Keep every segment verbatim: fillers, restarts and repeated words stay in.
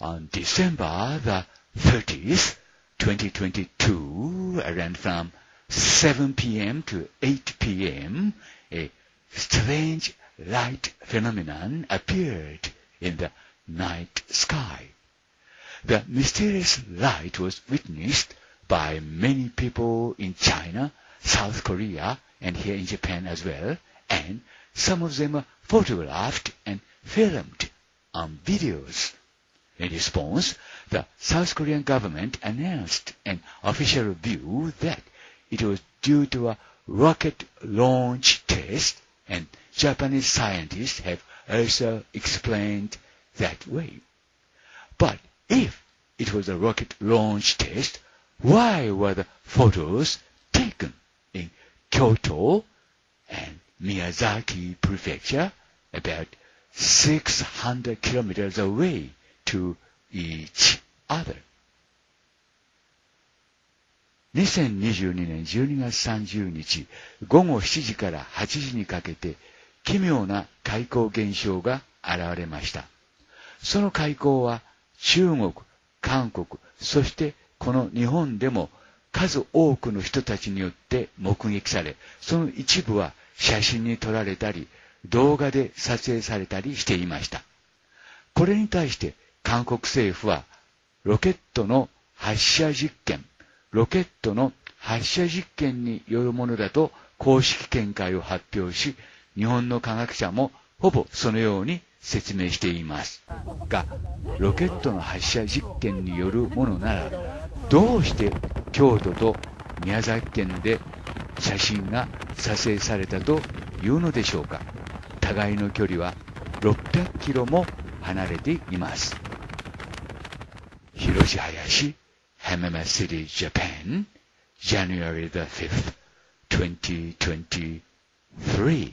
on December the thirtieth, twenty twenty-two, around from seven p m to eight p m, a strange light phenomenon appeared in the night sky. The mysterious light was witnessed by many people in China, South Korea, and here in Japan as well, and some of them were photographed and filmed on videos. In response, the South Korean government announced an official view that it was due to a rocket launch test, and Japanese scientists have also explained that way. But if it was a rocket launch test, why were the photos taken in Kyoto and Miyazaki Prefecture, about six hundred kilometers away to each other? にせんにじゅうにねんじゅうにがつさんじゅうにちごごしちじからはちじにかけて奇妙な海光現象が現れました。その海光は中国、韓国、そしてこの日本でも数多くの人たちによって目撃され、その一部は写真に撮られたり、動画で撮影されたりしていました。これに対して韓国政府はロケットの発射実験、ロケットの発射実験によるものだと公式見解を発表し、日本の科学者もほぼそのように説明していますが、ロケットの発射実験によるものなら、どうして京都と宮崎県で写真が撮影されたというのでしょうか。互いの距離はろっぴゃくキロも離れています。広島林、Hamama City, Japan, January the fifth, twenty twenty-three.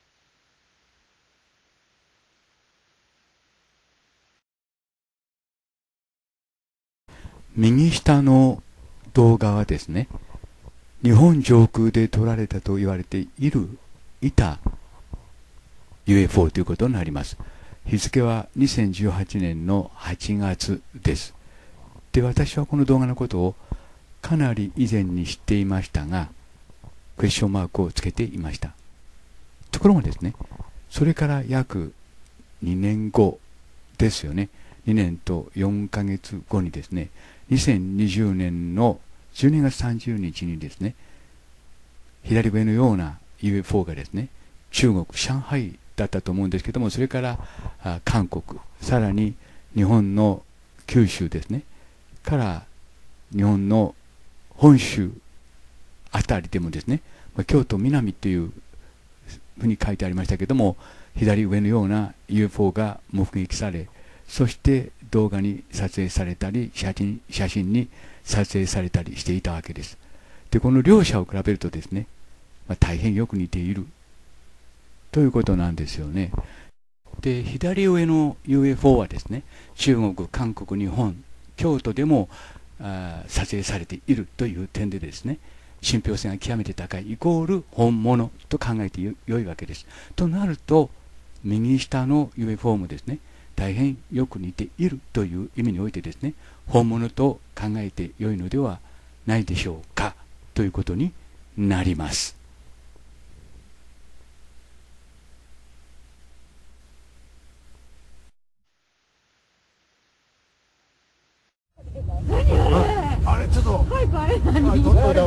右下の動画はですね、日本上空で撮られたと言われている、いた ユーエフオー ということになります。日付はにせんじゅうはちねんのはちがつです。で、私はこの動画のことをかなり以前に知っていましたが、クエスチョンマークをつけていました。ところがですね、それから約にねんごですよね。にねんとよんかげつごにですね、にせんにじゅうねんのじゅうにがつさんじゅうにちにですね、左上のような ユーエフオー がですね、中国、上海だったと思うんですけども、それからあ韓国、さらに日本の九州ですね、から日本の本州あたりでもですね、京都南というふうに書いてありましたけども、左上のような ユーエフオー が目撃され、そして動画に撮影されたり、写真、写真に撮影されたりしていたわけです。で、この両者を比べるとですね、まあ、大変よく似ているということなんですよね。で、左上の ユーエフオー はですね、中国、韓国、日本、京都でもあ撮影されているという点でですね、信憑性が極めて高いイコール本物と考えてよいわけです。となると、右下の ユーエフオー もですね、大変よく似ているという意味においてですね、本物と考えてよいのではないでしょうかということになります。 あれちょっと早くあれ何？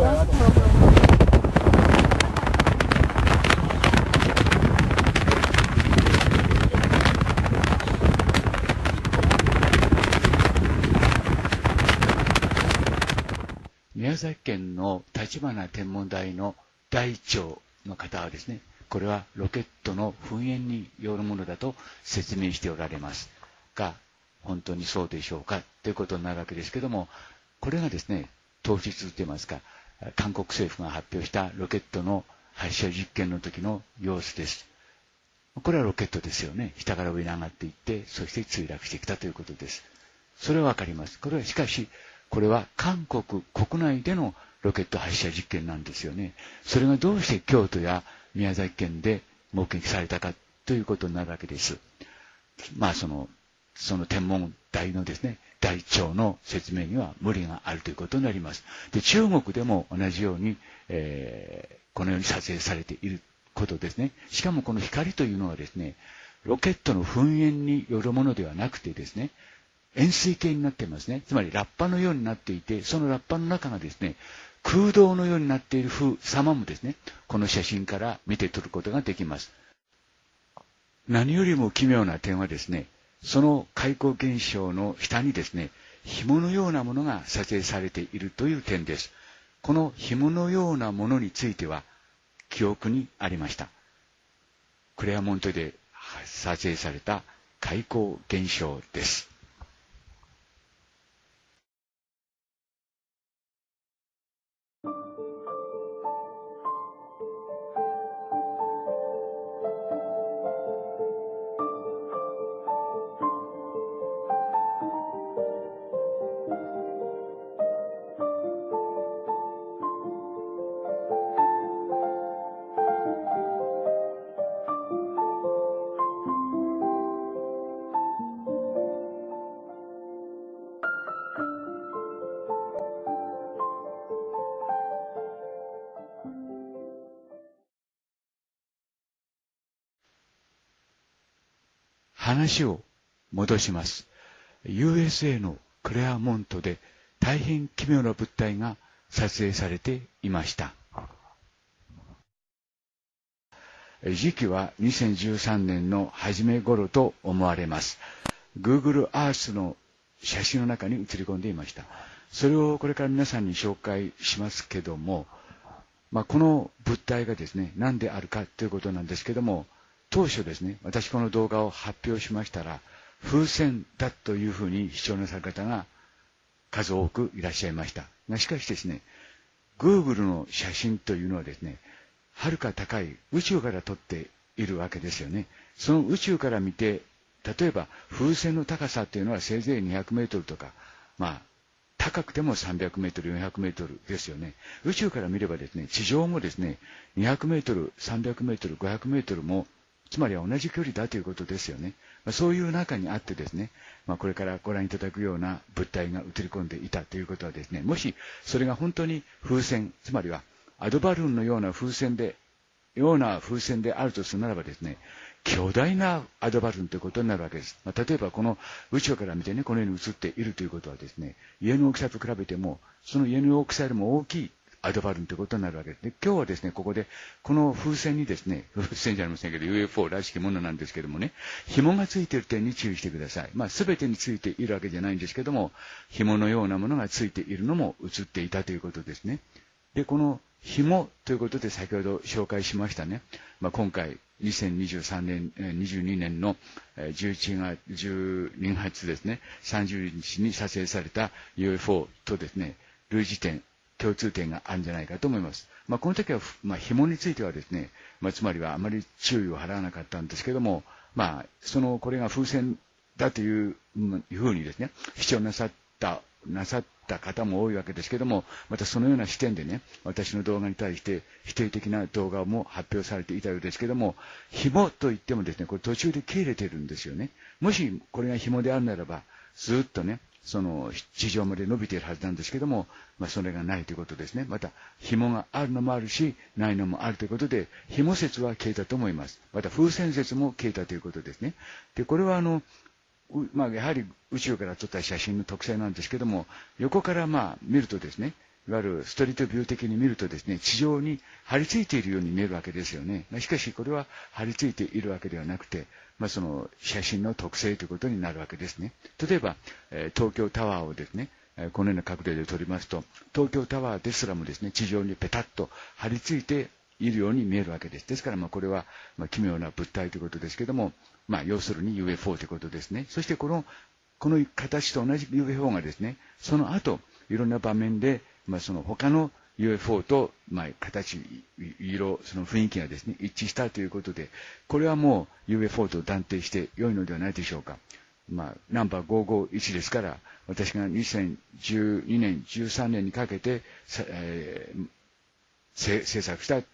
宮崎県の立花天文台の台長の方はですね、これはロケットの噴煙によるものだと説明しておられますが、本当にそうでしょうかということになるわけですけども、これがですね、当日といいますか、韓国政府が発表したロケットの発射実験の時の様子です。これはロケットですよね。下から上に上がっていって、そして墜落してきたということです。それはわかります。これはしかし、これは韓国国内でのロケット発射実験なんですよね。それがどうして京都や宮崎県で目撃されたかということになるわけです。まあそのその天文台のですね、台帳の説明には無理があるということになります。で、中国でも同じように、えー、このように撮影されていることですね。しかもこの光というのはですね、ロケットの噴煙によるものではなくてですね、円錐形になっていますね。つまりラッパのようになっていて、そのラッパの中がですね、空洞のようになっている風様もですね、この写真から見て取ることができます。何よりも奇妙な点はですね、その開口現象の下にですね、紐のようなものが撮影されているという点です。この紐のようなものについては記憶にありました。クレアモントで撮影された開口現象です。話を戻します。ユーエスエー のクレアモントで大変奇妙な物体が撮影されていました。時期はにせんじゅうさんねんの初め頃と思われます。Google Earth の写真の中に写り込んでいました。それをこれから皆さんに紹介しますけども、まあ、この物体がですね、何であるかということなんですけども、当初ですね、私この動画を発表しましたら、風船だというふうに視聴なさる方が数多くいらっしゃいました。がしかしですね、Google の写真というのはですね、はるか高い宇宙から撮っているわけですよね。その宇宙から見て、例えば風船の高さというのはせいぜいにひゃくメートルとか、まあ、高くてもさんびゃくメートル、よんひゃくメートルですよね。宇宙から見ればですね、地上もですね、にひゃくメートル、さんびゃくメートル、ごひゃくメートルも、つまりは同じ距離だということですよね。まあ、そういう中にあってですね、まあ、これからご覧いただくような物体が映り込んでいたということはですね、もしそれが本当に風船、つまりはアドバルーンのような風船で、ような風船であるとするならばですね、巨大なアドバルーンということになるわけです。まあ、例えばこの宇宙から見てね、このように映っているということはですね、家の大きさと比べても、その家の大きさよりも大きいアドバルーンということになるわけです。で、今日はですね、ここで、この風船にですね、風船じゃありませんけど、ユーエフオー らしきものなんですけどもね、紐がついている点に注意してください。まあ、すべてについているわけじゃないんですけども、紐のようなものがついているのも映っていたということですね。で、この紐ということで先ほど紹介しましたね。まあ、今回、にせんにじゅうさんねん、にじゅうにねんのじゅういちがつ、じゅうにがつですね、さんじゅうにちに撮影された ユーエフオー とですね、類似点、共通点があるんじゃないかと思います。まあ、この時は、まあ、紐についてはですね、まあ、つまりはあまり注意を払わなかったんですけども、まあ、その、これが風船だというふうにですね、主張なさった、なさった方も多いわけですけども、またそのような視点でね、私の動画に対して否定的な動画も発表されていたようですけども、紐といってもですね、これ途中で切れてるんですよね。もしこれが紐であるならば、ずっとね、その地上まで伸びているはずなんですけども、まあ、それがないということですね。また、紐があるのもあるし、ないのもあるということで、紐説は消えたと思います。また、風船説も消えたということですね。で、これはあの、まあ、やはり宇宙から撮った写真の特性なんですけども、横からまあ見るとですね、いわゆるストリートビュー的に見るとですね、地上に張り付いているように見えるわけですよね。しかしこれは張り付いているわけではなくて、まあ、その写真の特性ということになるわけですね。例えば、えー、東京タワーをですね、えー、このような角度で撮りますと、東京タワーですらもですね、地上にペタッと張り付いているように見えるわけです。ですからまあこれはまあ奇妙な物体ということですけども、まあ要するに ユーエフオー ということですね。そしてこの、この形と同じ ユーエフオー がですね、その後、いろんな場面で、まあその他の ユーエフオー と、まあ形、色、その雰囲気がですね、一致したということで、これはもう ユーエフオー と断定して良いのではないでしょうか。まあ、ナンバーごひゃくごじゅういちですから、私がにせんじゅうにねん、じゅうさんねんにかけて、えー、制作した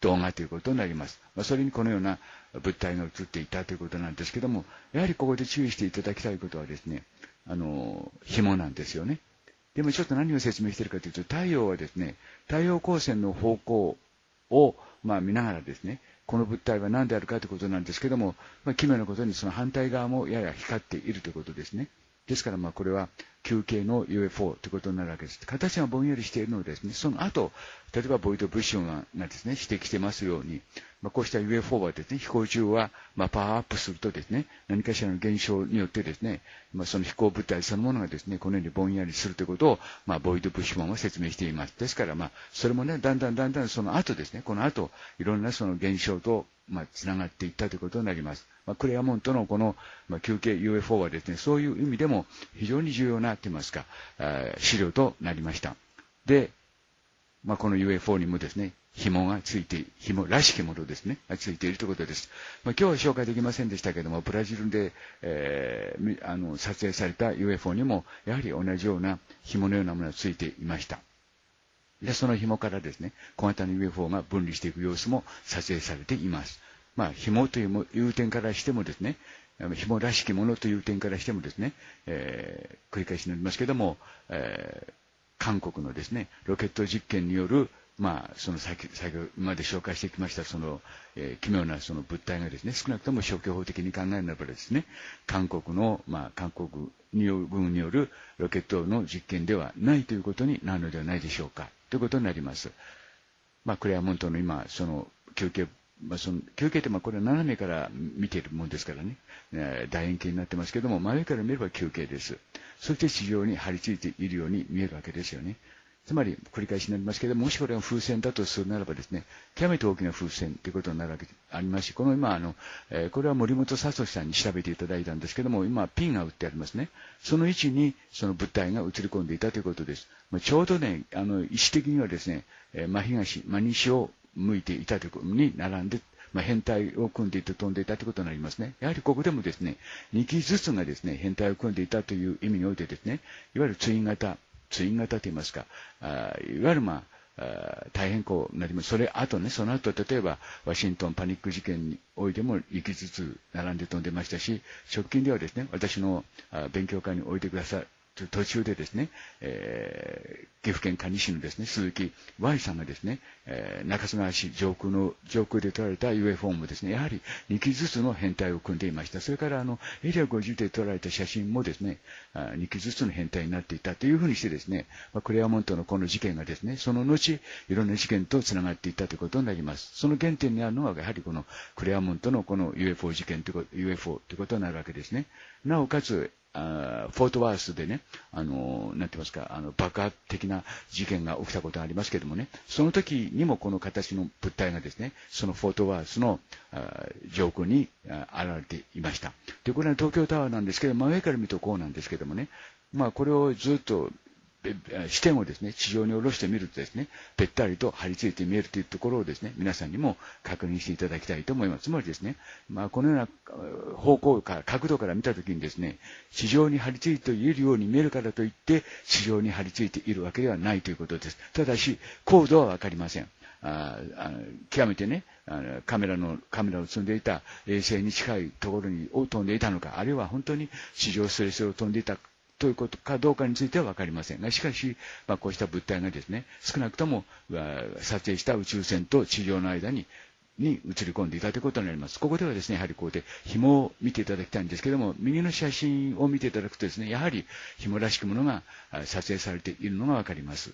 動画ということになります。まあ、それにこのような物体が映っていたということなんですけども、やはりここで注意していただきたいことはですね、あの、紐なんですよね。でもちょっと何を説明しているかというと、太陽はですね、太陽光線の方向を、まあ、見ながらですね、この物体は何であるかということなんですけども、まあ、奇妙なことにその反対側もやや光っているということですね。ですから、まあ、これは球形の ユーエフオー ということになるわけです。形がぼんやりしているのでですね、その後、例えばボイド・ブッシュがですね、指摘してますように、まあ、こうした ユーエフオー はですね、飛行中は、まあ、パワーアップするとですね、何かしらの現象によってですね、まあ、その飛行物体そのものがですね、このようにぼんやりするということを、まあ、ボイド・ブッシュマンは説明しています。ですから、まあ、それもね、だんだんだんだんその後ですね、この後、いろんなその現象と、まあ、つながっていったということになります。まあ、クレアモントのこの、まあ、球形 ユーエフオー はですね、そういう意味でも非常に重要なと言いますか、資料となりました。で、まあ、この ユーエフオー にもですね、紐がついて、紐らしきものですね、がついているということです。まあ、今日は紹介できませんでしたけれども、ブラジルで、えー、あの撮影された ユーエフオー にも、やはり同じような紐のようなものがついていました。で、その紐からですね、小型の ユーエフオー が分離していく様子も撮影されています。まあ、紐という点からしてもですね、紐らしきものという点からしてもですね、えー、繰り返しになりますけれども、えー、韓国のですね、ロケット実験による、まあ、その先、先ほどまで紹介してきました、その、えー、奇妙なその物体がですね、少なくとも消去法的に考えるならばですね、韓国の、まあ、韓国軍によるロケットの実験ではないということになるのではないでしょうか、ということになります。まあ、クレアモントの今、その、休憩、まあ、その球形ってまあこれは斜めから見ているものですからね、えー、楕円形になってますけども、真上から見れば球形です。そして地上に張り付いているように見えるわけですよね。つまり繰り返しになりますけども、もしこれが風船だとするならばですね、極めて大きな風船ということになるわけでありますし、この今あの、えー、これは森本聡さんに調べていただいたんですけども、今ピンが打ってありますね。その位置にその物体が映り込んでいたということです。まあ、ちょうどね、あの位置的にはですね、えー、真東、真西を向いていたということに並んで、まあ、変態を組んでいて飛んでいたということになりますね。やはりここでもですね、に機ずつがですね、変態を組んでいたという意味においてですね、いわゆるツイン型、ツイン型といいますか、あいわゆるまあ、あ大変こうなります。それ後ね、その後例えばワシントンパニック事件においてもに機ずつ並んで飛んでましたし、直近ではですね、私のあ勉強会においてください。途中でですね、えー、岐阜県可児市のですね、鈴木 Y さんがですね、えー、中津川市上空の、上空で撮られた ユーエフオー もですね、やはりに機ずつの変態を組んでいました。それからあの、エリアごじゅうで撮られた写真もですね、あに機ずつの変態になっていたというふうにしてですね、まあ、クレアモントのこの事件がですね、その後、いろんな事件とつながっていったということになります。その原点にあるのは、やはりこのクレアモントのこの ユーエフオー 事件ということ、ユーエフオー ということになるわけですね。なおかつ、あフォートワースでね、あの、なんて言いますか、あの、爆発的な事件が起きたことがありますけれどもね、その時にもこの形の物体がですね、そのフォートワースのあ上空にあ現れていました。で、これは東京タワーなんですけど、真上から見るとこうなんですけどもね、まあ、これをずっと、視点をですね、地上に下ろしてみるとですね、ぺったりと張り付いて見えるというところをですね、皆さんにも確認していただきたいと思います。つまりですね、まあ、このような方向から、角度から見たときにですね、地上に張り付いているように見えるからといって、地上に張り付いているわけではないということです。ただし、高度はわかりません。ああの極めてね、あのカメラの、カメラを積んでいた衛星に近いところにを飛んでいたのか、あるいは本当に地上すれすれを飛んでいたということかどうかについては分かりませんが、しかし、まあ、こうした物体がですね、少なくとも撮影した宇宙船と地上の間にに映り込んでいたということになります。ここではですね、やはりこうで紐を見ていただきたいんですけれども、右の写真を見ていただくとですね、やはり紐らしきものが撮影されているのが分かります。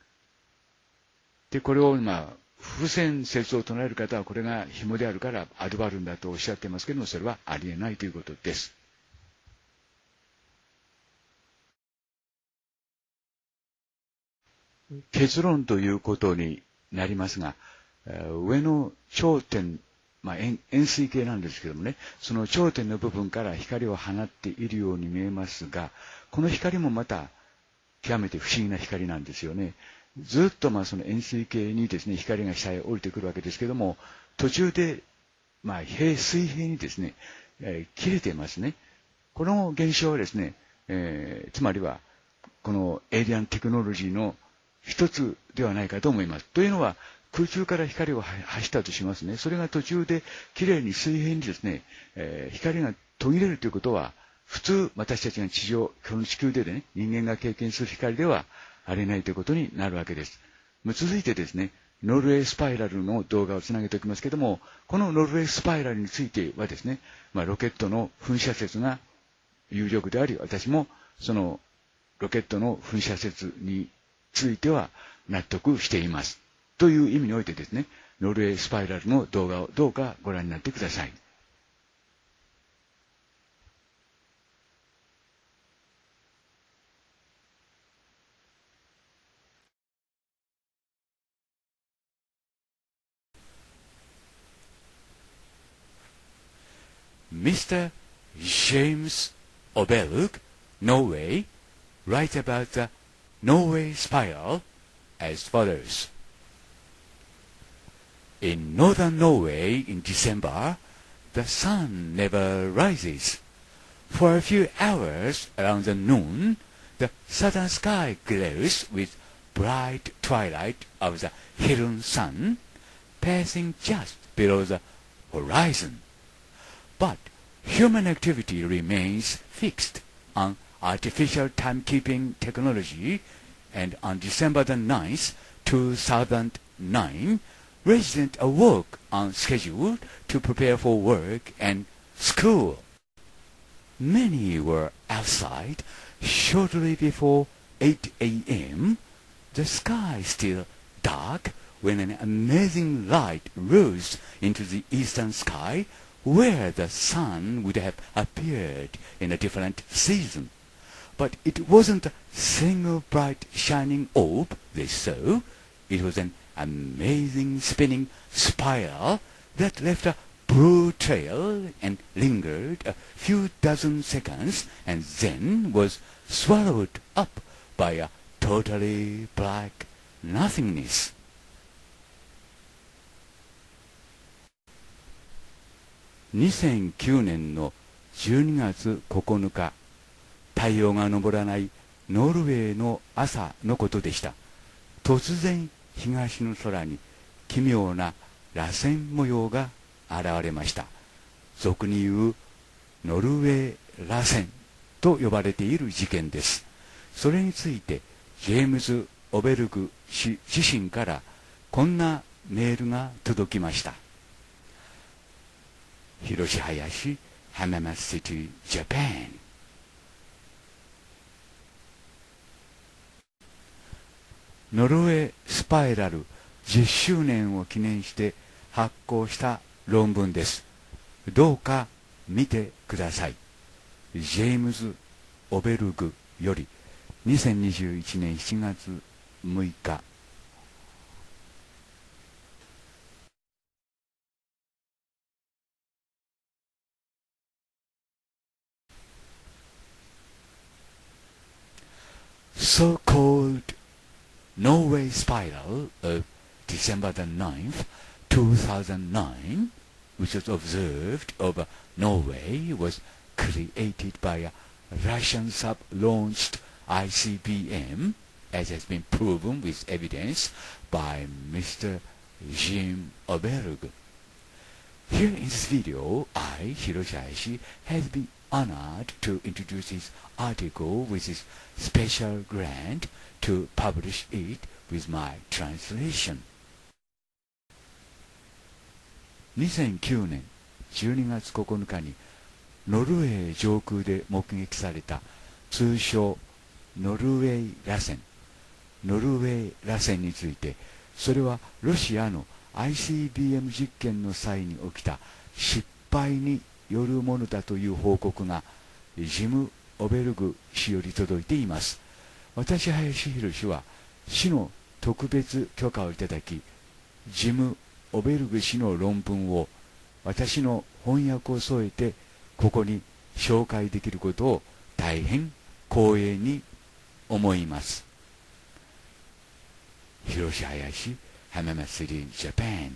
で、これをまあ、風船説を唱える方はこれが紐であるからアドバルンだとおっしゃっていますけれども、それはありえないということです。結論ということになりますが、上の頂点、まあ、円, 円錐形なんですけどもね、その頂点の部分から光を放っているように見えますが、この光もまた極めて不思議な光なんですよね。ずっとまあその円錐形にですね、光が下へ降りてくるわけですけども、途中で、まあ、平水平にですね、えー、切れていますね。この現象はですね、えー、つまりは、このエイリアンテクノロジーの一つではないかと思います。というのは、 空中から光を発したとしますね。それが途中できれいに水平にですね、えー、光が途切れるということは、普通私たちが地上、この地球でね、人間が経験する光ではありえないということになるわけです。続いてですね、ノルウェースパイラルの動画をつなげておきますけども、このノルウェースパイラルについてはですね、まあ、ロケットの噴射説が有力であり、私もそのロケットの噴射説については納得しています。という意味においてですね、ノルウェースパイラルの動画をどうかご覧になってください。 ミスター James Oberg, Norway, writes about the Norway spiral as follows. In northern Norway in December, the sun never rises. For a few hours around the noon, the southern sky glows with bright twilight of the hidden sun, passing just below the horizon. But human activity remains fixed on artificial timekeeping technology, and on December the ninth, two thousand nine, residents awoke on schedule to prepare for work and school. Many were outside shortly before eight a m, the sky still dark when an amazing light rose into the eastern sky, where the sun would have appeared in a different season. But it wasn't a single bright shining orb they saw. It was an amazing spinning spiral that left a broad trail and lingered a few dozen seconds and then was swallowed up by a totally black nothingness. にせんきゅうねんのじゅうにがつここのか、太陽が昇らないノルウェーの朝のことでした。突然東の空に奇妙な螺旋模様が現れました。俗に言うノルウェー螺旋と呼ばれている事件です。それについてジェームズ・オベルグ氏自身からこんなメールが届きました。広林、浜松シティ、ジャパン。ノルウェースパイラルじゅっしゅうねんを記念して発行した論文です。どうか見てください。ジェームズ・オベルグよりにせんにじゅういちねんしちがつむいか。So-called Norway spiral of December the ninth, two thousand nine, which was observed over Norway, was created by a Russian sub-launched I C B M, as has been proven with evidence by Mister Jim Oberg. Here in this video, I, Hiroshi Hayashi, have been honored to introduce his article with his special grant to publish it with my translation. にせんきゅうねんじゅうにがつここのかにノルウェー上空で目撃された通称ノルウェー螺旋ノルウェー螺旋について、それはロシアの アイシービーエム 実験の際に起きた失敗によるものだという報告がジム・オベルグ氏より届いています。私、林博氏は市の特別許可をいただき、ジム・オベルグ氏の論文を私の翻訳を添えてここに紹介できることを大変光栄に思います。広志林浜松シティジャパン。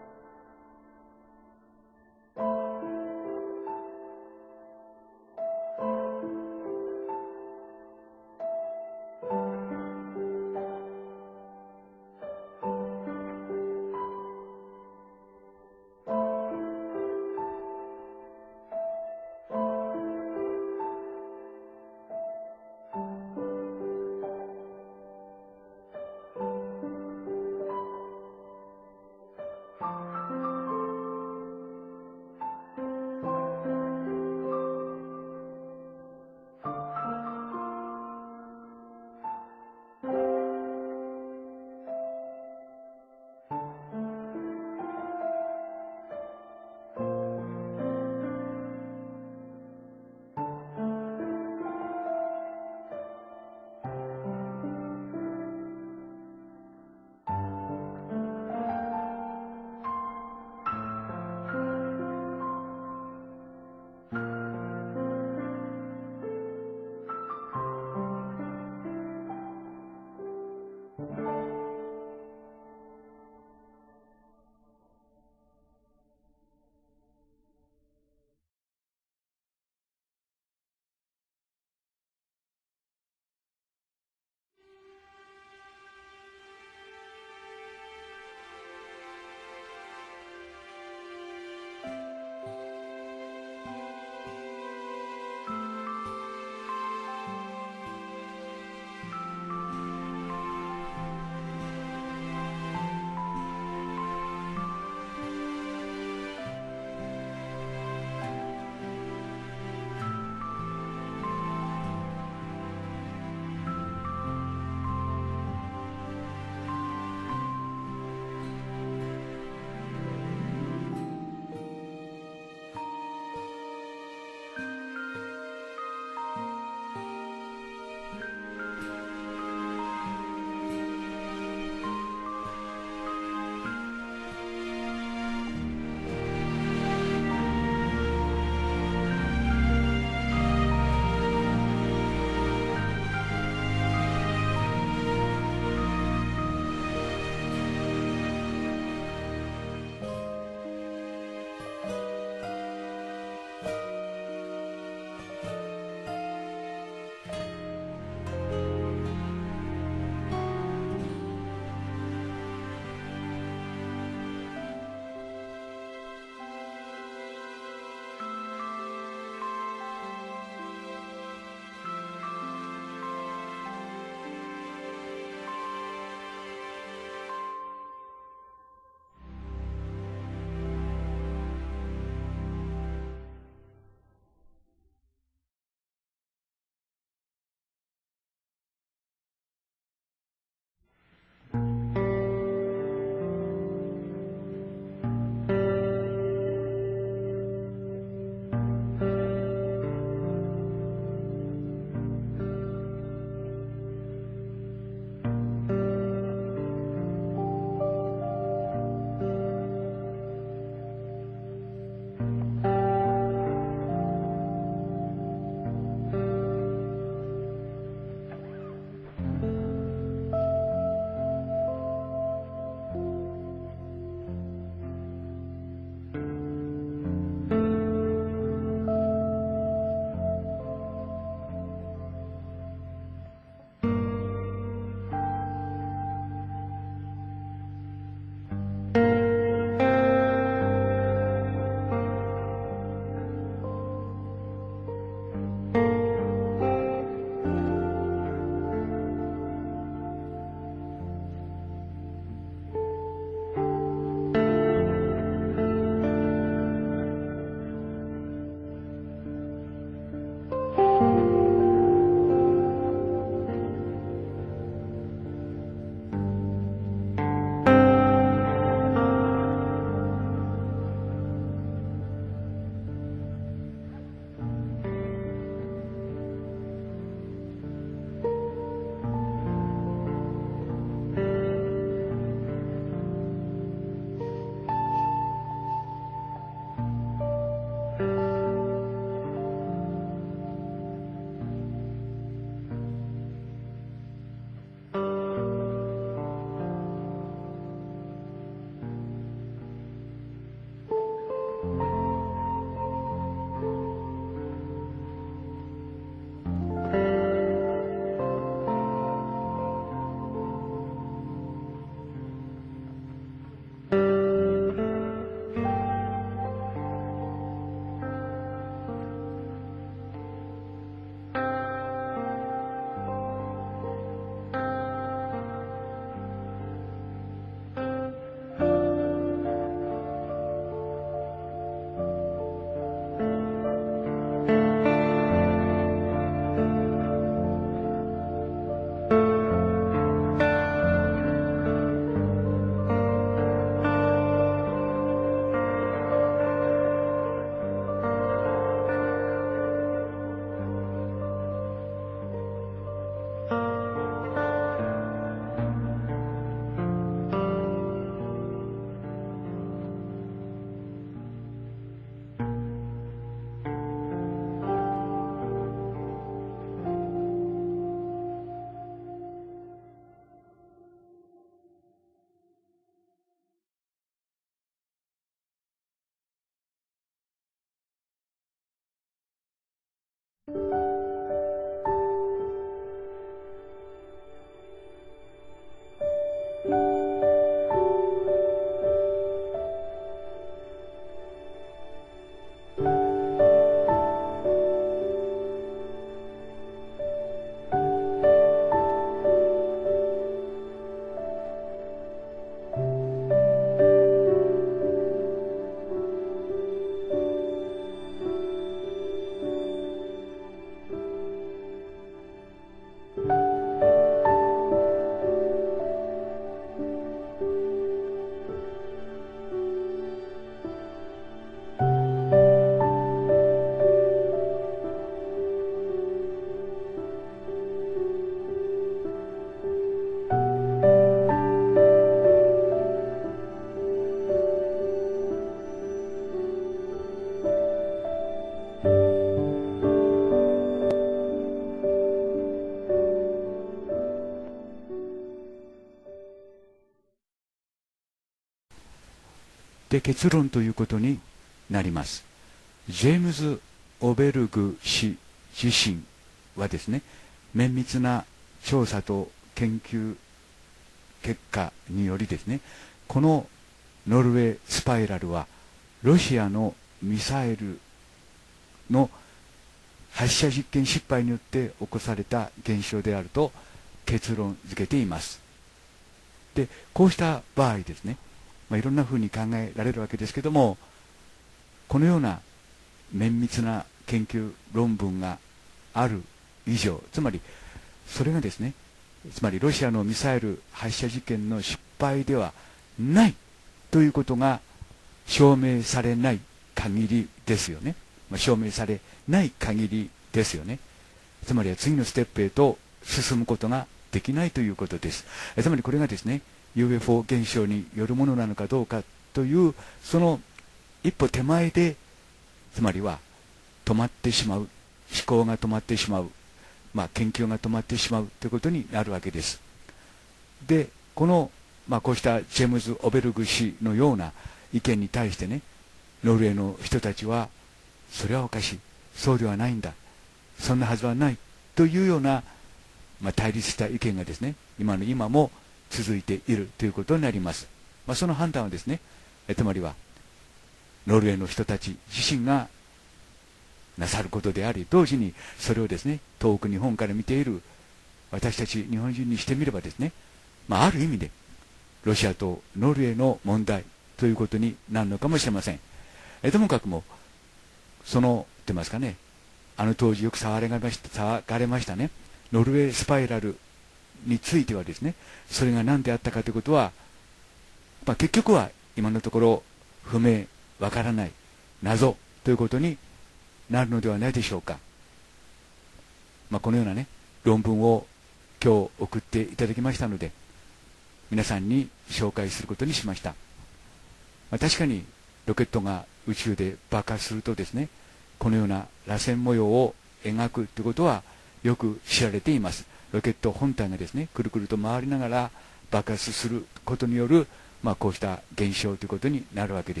で、結論ということになります。ジェームズ・オベルグ氏自身はですね、綿密な調査と研究結果によりですね、このノルウェースパイラルはロシアのミサイルの発射実験失敗によって起こされた現象であると結論付けています。で、こうした場合ですね、まあ、いろんなふうに考えられるわけですけども、このような綿密な研究論文がある以上、つまりそれがですね、つまりロシアのミサイル発射実験の失敗ではないということが証明されない限りですよね。まあ、証明されない限りですよね。つまりは次のステップへと進むことができないということです。えつまりこれがですね、ユーエフオー 現象によるものなのかどうかというその一歩手前で、つまりは止まってしまう、思考が止まってしまう、まあ、研究が止まってしまうということになるわけです。で、この、まあ、こうしたジェームズ・オベルグ氏のような意見に対してね、ノルウェーの人たちは、それはおかしい、そうではないんだ、そんなはずはないというような、まあ、対立した意見がですね、今の今も続いているということになります。まあ、その判断はですね、えつまりはノルウェーの人たち自身がなさることであり、同時にそれをですね、遠く日本から見ている私たち日本人にしてみればですね、まあ、ある意味でロシアとノルウェーの問題ということになるのかもしれません。えともかくもそのと言いますかね、あの当時よく騒がれました騒がれましたね、ノルウェースパイラルについてはですね、それが何であったかということは、まあ、結局は今のところ不明、わからない、謎ということになるのではないでしょうか。まあ、このようなね、論文を今日送っていただきましたので、皆さんに紹介することにしました。まあ、確かにロケットが宇宙で爆発するとですね、このような螺旋模様を描くということはよく知られています。ロケット本体がですね、くるくると回りながら爆発することによる、まあ、こうした現象ということになるわけです。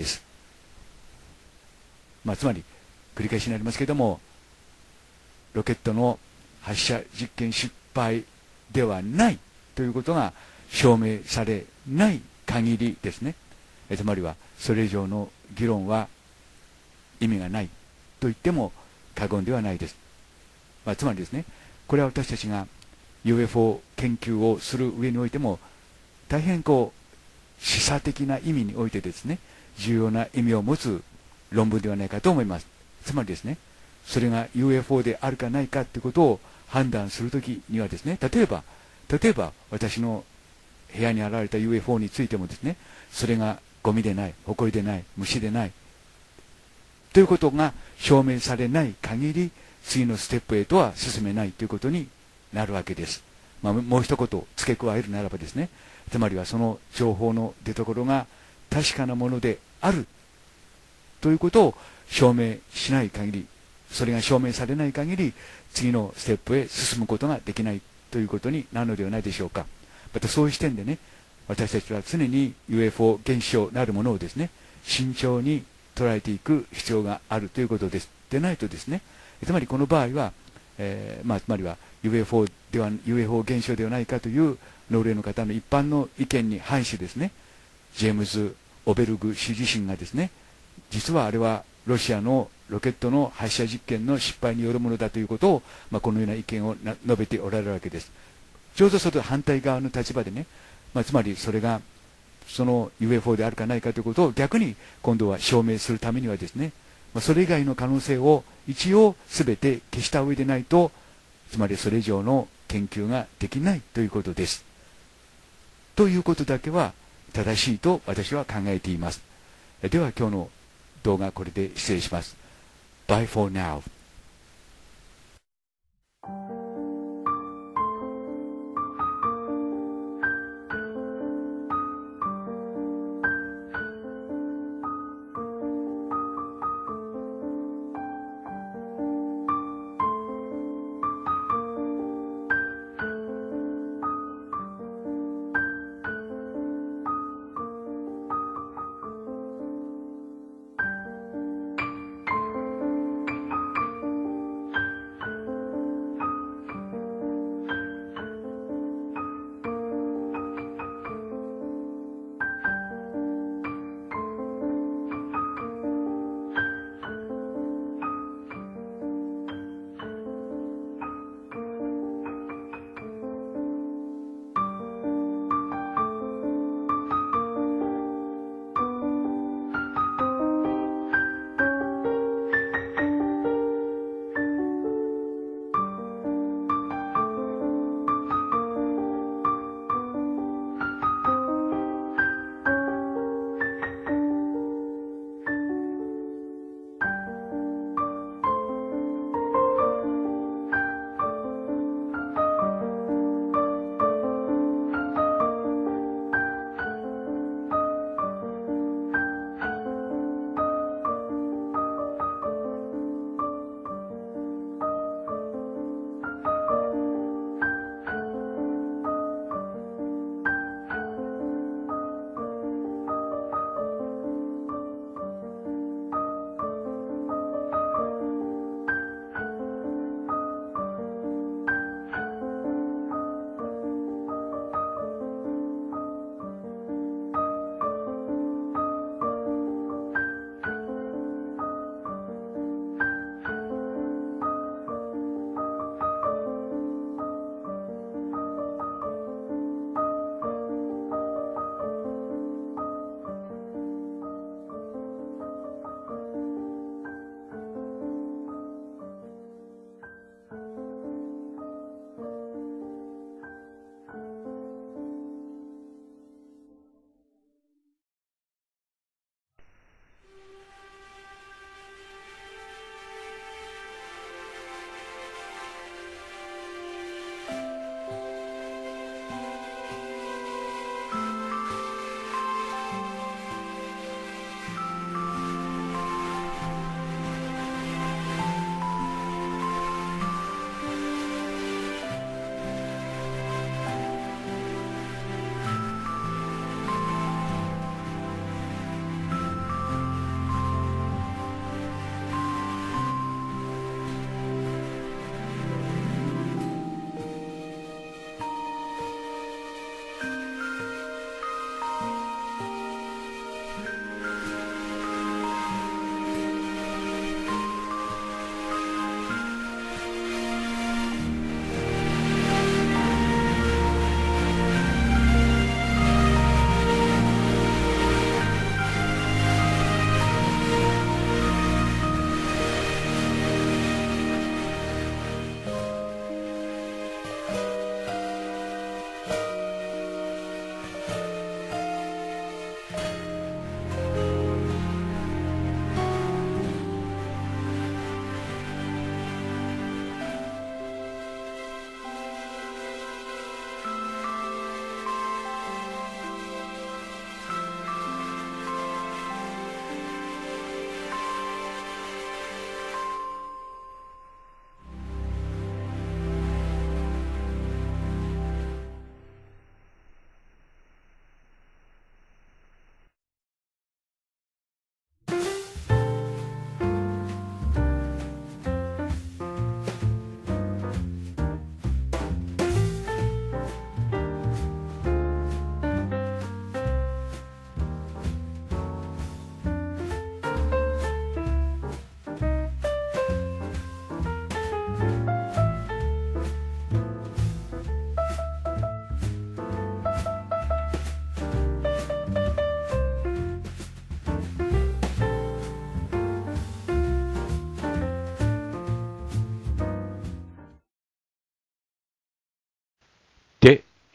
まあ、つまり繰り返しになりますけれども、ロケットの発射実験失敗ではないということが証明されない限りですね、えつまりはそれ以上の議論は意味がないと言っても過言ではないです。まあ、つまりですね、これは私たちが ユーエフオー 研究をする上においても大変こう示唆的な意味においてですね、重要な意味を持つ論文ではないかと思います。つまりですね、それが ユーエフオー であるかないかということを判断するときにはですね、例えば例えば私の部屋に現れた ユーエフオー についてもですね、それがゴミでない、埃でない、虫でないということが証明されない限り、次のステップへとは進めないということになるわけです。まあ、もう一言付け加えるならばですね、つまりはその情報の出所が確かなものであるということを証明しない限り、それが証明されない限り、次のステップへ進むことができないということになるのではないでしょうか。またそういう視点でね、私たちは常に ユーエフオー 現象なるものをですね、慎重に捉えていく必要があるということです。でないとですね、つまりこの場合は、えーまあ、つまりは ユーエフオー では ユーエフオー 現象ではないかというノルウェーの方の一般の意見に反しですね、ジェームズ・オベルグ氏自身がですね、実はあれはロシアのロケットの発射実験の失敗によるものだということを、まあ、このような意見を述べておられるわけです。ちょうどその反対側の立場でね、まあ、つまりそれがその ユーエフオー であるかないかということを逆に今度は証明するためにはですね、まあ、それ以外の可能性を一応全て消した上でないと、つまりそれ以上の研究ができないということです。ということだけは正しいと私は考えています。では今日の動画はこれで失礼します。Bye for now.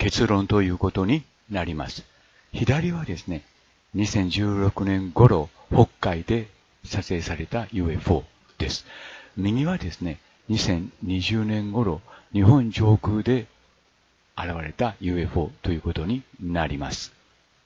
結論ということになります。左はですね、にせんじゅうろくねん頃、北海で撮影された ユーエフオー です。右はですね、にせんにじゅうねん頃、日本上空で現れた ユーエフオー ということになります。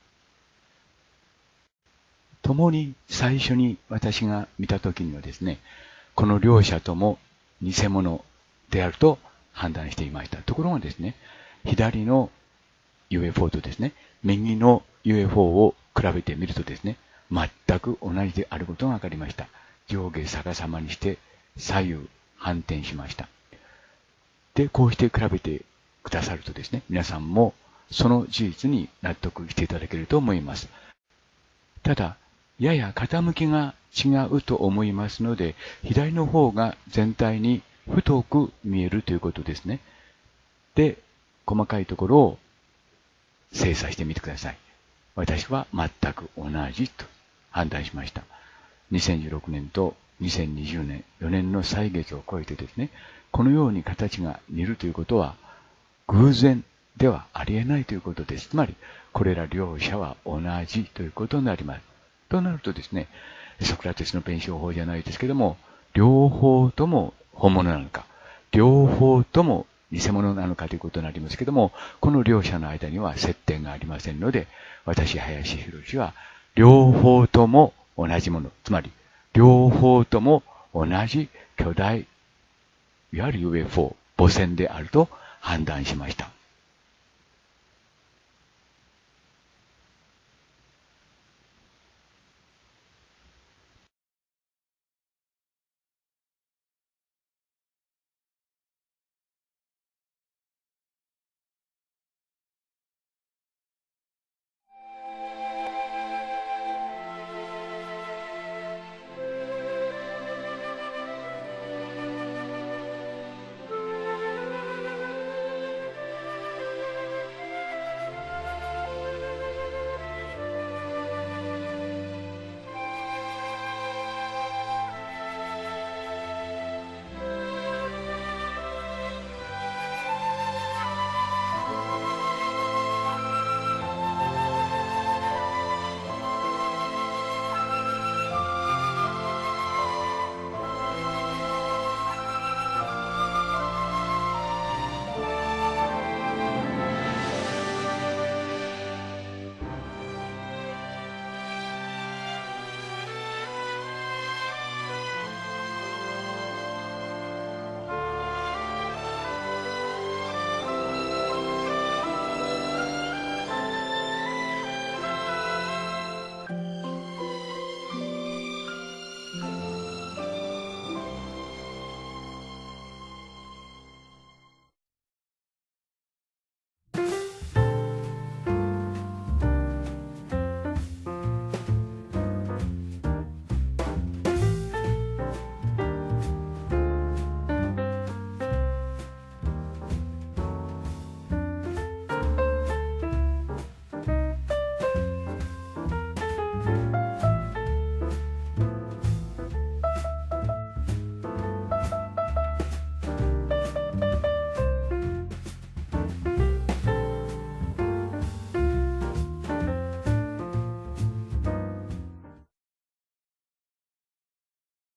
共に最初に私が見たときにはですね、この両者とも偽物であると判断していました。ところがですね、左の ユーエフオー とですね、右の ユーエフオー を比べてみるとですね、全く同じであることが分かりました。上下逆さまにして左右反転しました。で、こうして比べてくださるとですね、皆さんもその事実に納得していただけると思います。ただ、やや傾きが違うと思いますので、左の方が全体に太く見えるということですね。で、細かいところを精査してみてください。私は全く同じと判断しました。にせんじゅうろくねんとにせんにじゅうねん、よねんの歳月を超えてですね、このように形が似るということは偶然ではありえないということです。つまり、これら両者は同じということになります。となるとですね、ソクラテスの弁証法じゃないですけども、両方とも本物なのか、両方とも偽物なのかということになりますけども、この両者の間には接点がありませんので、私、林博は、両方とも同じもの、つまり、両方とも同じ巨大、いわゆる ユーエフオー、母船であると判断しました。